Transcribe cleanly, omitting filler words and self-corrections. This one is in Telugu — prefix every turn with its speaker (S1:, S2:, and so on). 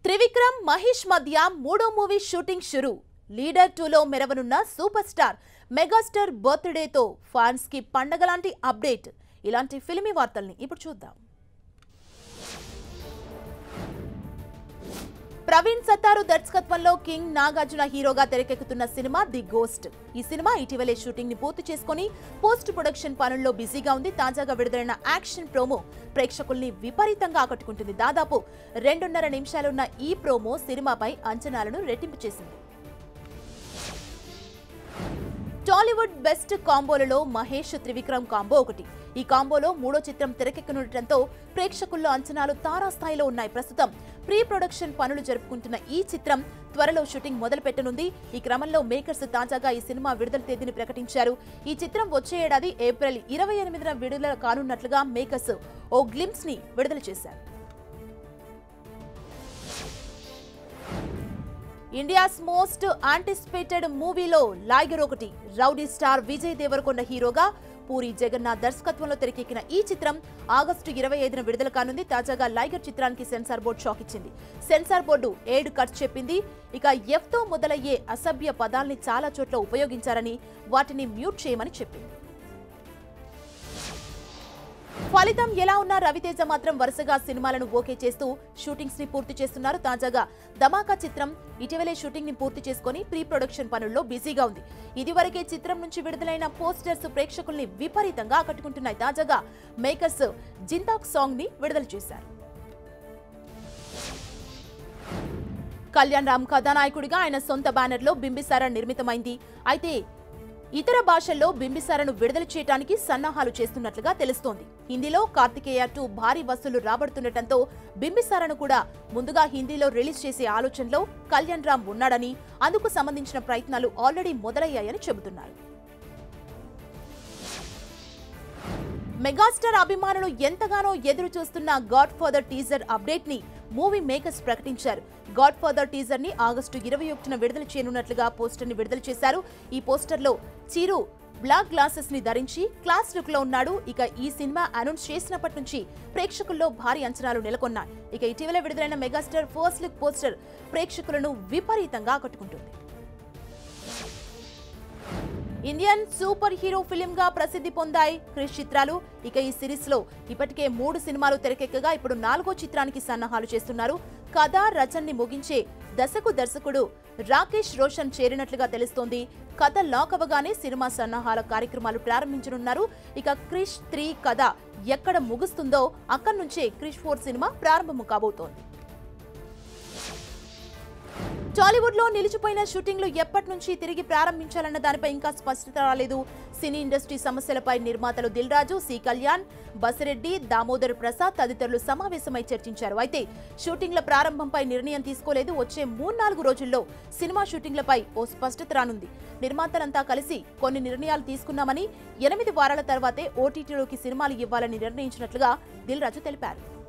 S1: త్రివిక్రమ్ మహేష్ మధ్య మూడో మూవీ షూటింగ్ షురు. లీడర్ 2లో మెరవనున్న సూపర్ స్టార్ మెగాస్టార్ బర్త్డేతో ఫ్యాన్స్ కి పండగలాంటి అప్డేట్. ఇలాంటి ఫిల్మీ వార్తల్ని ఇప్పుడు చూద్దాం. ప్రవీణ్ సత్తారు దర్శకత్వంలో కింగ్ నాగార్జున హీరోగా తెరకెక్కుతున్న సినిమా ది గోస్ట్. ఈ సినిమా ఇటీవలే షూటింగ్ ని పూర్తి చేసుకుని పోస్ట్ ప్రొడక్షన్ పనుల్లో బిజీగా ఉంది. తాజాగా విడుదలైన యాక్షన్ ప్రోమో ప్రేక్షకుల్ని విపరీతంగా ఆకట్టుకుంటుంది. దాదాపు 2.5 నిమిషాలున్న ఈ ప్రోమో సినిమాపై అంచనాలను రెట్టింపు చేసింది. టాలీవుడ్ బెస్ట్ కాంబోలలో మహేష్ త్రివిక్రమ్ కాంబో ఒకటి. ఈ కాంబోలో మూడో చిత్రం తెరకెక్కనుండటంతో ప్రేక్షకుల్లో అంచనాలు తారాస్థాయిలో ఉన్నాయి. ప్రస్తుతం ప్రీ ప్రొడక్షన్ పనులు జరుపుకుంటున్న ఈ చిత్రం త్వరలో షూటింగ్ మొదలు పెట్టనుంది. ఈ క్రమంలో మేకర్స్ తాజాగా ఈ సినిమా విడుదల తేదీని ప్రకటించారు. ఈ చిత్రం వచ్చే ఏడాది ఏప్రిల్ 28న విడుదల కానున్నట్లుగా మేకర్స్ ఓ గ్లింప్స్ ని విడుదల చేశారు. ఇండియాస్ మోస్ట్ యాంటిసిపేటెడ్ మూవీలో లైగర్ ఒకటి. రౌడీ స్టార్ విజయ్ దేవరకొండ హీరోగా పూరి జగన్నాథ్ దర్శకత్వంలో తెరకెక్కిన ఈ చిత్రం ఆగస్టు 25న విడుదల కానుంది. తాజాగా లైగర్ చిత్రానికి సెన్సార్ బోర్డు షాక్ ఇచ్చింది. సెన్సార్ బోర్డు 7 కట్స్ చెప్పింది. ఇక ఎఫ్ తో మొదలయ్యే అసభ్య పదాల్ని చాలా చోట్ల ఉపయోగించారని, వాటిని మ్యూట్ చేయమని చెప్పింది. ఫలితం ఎలా ఉన్నా రవితేజ మాత్రం వరుసగా సినిమాలను ఓకే చేస్తూ షూటింగ్స్ ని పూర్తి చేస్తున్నారు. తాజాగా ధమాకా చిత్రం ఇటీవలే షూటింగ్ ని పూర్తి చేసుకుని ప్రీ ప్రొడక్షన్ పనుల్లో బిజీగా ఉంది. ఇదివరకే చిత్రం నుంచి విడుదలైన పోస్టర్స్ ప్రేక్షకుల్ని విపరీతంగా ఆకట్టుకుంటున్నాయి. తాజాగా మేకర్స్ జింతాక్ సాంగ్ ని విడుదల చేశారు. కళ్యాణ్ రామ్ కథానాయకుడిగా ఆయన సొంత బ్యానర్ లో బింబిసార నిర్మితమైంది. అయితే ఇతర భాషల్లో బింబిసారను విడుదల చేయడానికి సన్నాహాలు చేస్తున్నట్లుగా తెలుస్తోంది. హిందీలో కార్తికేయ 2 భారీ వసూలు రాబడుతుండటంతో బింబిసారను కూడా ముందుగా హిందీలో రిలీజ్ చేసే ఆలోచనలో కళ్యాణ్ రామ్ ఉన్నాడని, అందుకు సంబంధించిన ప్రయత్నాలు ఆల్రెడీ మొదలయ్యాయని చెబుతున్నారు. మెగాస్టార్ అభిమానులు ఎంతగానో ఎదురు చూస్తున్న గాడ్ ఫాదర్ టీజర్ అప్డేట్ ని మూవీ మేకర్స్ ప్రకటించారు. గాడ్ ఫాదర్ టీజర్ ని ఆగస్టు 21న విడుదల చేయనున్నట్లుగా పోస్టర్ ని విడుదల చేశారు. ఈ పోస్టర్ లో చిరు బ్లాక్ గ్లాసెస్ ని ధరించి క్లాస్ లుక్ లో ఉన్నాడు. ఇక ఈ సినిమా అనౌన్స్ చేసినప్పటి నుంచి ప్రేక్షకుల్లో భారీ అంచనాలు నెలకొన్నాయి. ఇక ఇటీవల విడుదలైన మెగాస్టార్ ఫస్ట్ లుక్ పోస్టర్ ప్రేక్షకులను విపరీతంగా ఆకట్టుకుంటుంది. ఇండియన్ సూపర్ హీరో ఫిలిం గా ప్రసిద్ధి పొందాయి క్రిష్ చిత్రాలు. ఇక ఈ సిరీస్ లో ఇప్పటికే 3 సినిమాలు తెరకెక్కగా ఇప్పుడు 4వ చిత్రానికి సన్నాహాలు చేస్తున్నారు. కథ రచనని ముగించే దశకు దర్శకుడు రాకేష్ రోషన్ చేరినట్లుగా తెలుస్తోంది. కథ లాక్ అవగానే సినిమా సన్నాహాల కార్యక్రమాలు ప్రారంభించనున్నారు. ఇక క్రిష్ 3 కథ ఎక్కడ ముగుస్తుందో అక్కడి నుంచే క్రిష్ 4 సినిమా ప్రారంభం కాబోతోంది. టాలీవుడ్ లో నిలిచిపోయిన షూటింగ్లు ఎప్పటి నుంచి తిరిగి ప్రారంభించాలన్న దానిపై ఇంకా స్పష్టత రాలేదు. సినీ ఇండస్ట్రీ సమస్యలపై నిర్మాతలు దిల్ రాజు, సి కళ్యాణ్, బసిరెడ్డి, దామోదర్ ప్రసాద్ తదితరులు సమావేశమై చర్చించారు. అయితే షూటింగ్ల ప్రారంభంపై నిర్ణయం తీసుకోలేదు. వచ్చే 3-4 రోజుల్లో సినిమా షూటింగ్లపై ఓ స్పష్టత రానుంది. నిర్మాతలంతా కలిసి కొన్ని నిర్ణయాలు తీసుకున్నామని, 8 వారాల తర్వాతే ఓటీటీలోకి సినిమాలు ఇవ్వాలని నిర్ణయించినట్లుగా దిల్ రాజు తెలిపారు.